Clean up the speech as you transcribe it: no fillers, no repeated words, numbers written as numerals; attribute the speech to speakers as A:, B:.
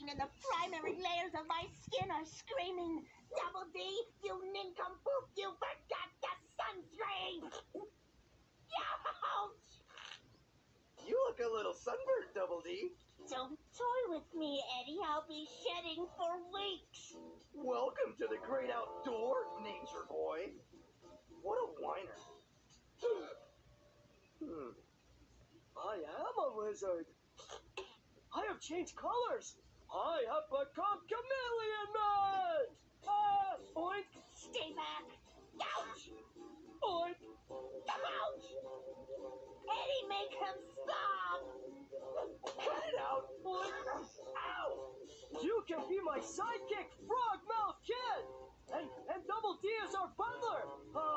A: brain and the primary layers of my skin are screaming, Double D, you nincompoop, you forgot the sunscreen! Ouch!
B: You look a little sunburned, Double D.
A: Don't toy with me, Eddie. I'll be shedding for weeks.
B: Welcome to the great outdoors, nature boy. What a whiner.
C: I am a lizard. I have changed colors. I have become Chameleon Man. Oink.
A: Stay back. Ouch!
C: Oink.
A: Ouch! Eddie, make him stop!
B: Cut it out.
C: Oink.
B: Ow!
C: You can be my sidekick, Frog Mouth Kid. And Double D is our butler.